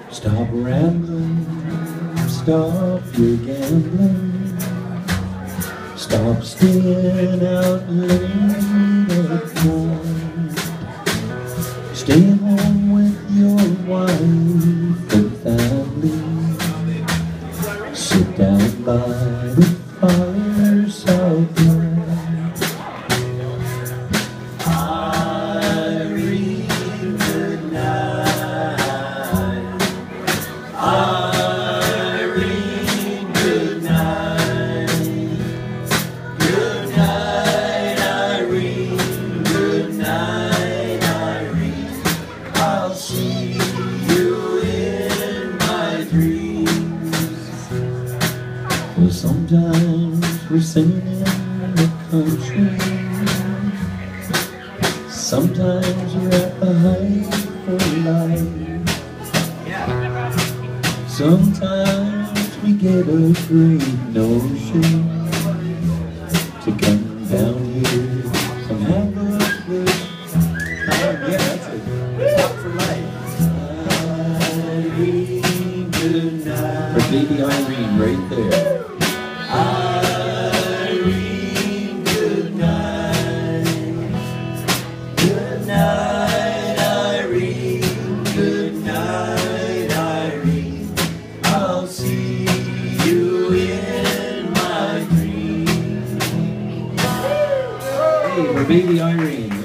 Stop rambling, stop your gambling, stop staying out late at night. Stay home with your wife and family. Sit down by the fireside night. Irene, good night. Irene, good night. Good night, Irene. Good night, Irene. I'll see you in my dreams. Well, sometimes we're singing in the country. Sometimes we're at the height of life. Sometimes we get a great notion to come down here and have a good time. Yeah, that's it. Talk for life. Irene, good night. For baby Irene right there. Irene, good night. Good night, Irene. Good night, Irene. I'll see you in my dreams. Hey, for baby Irene.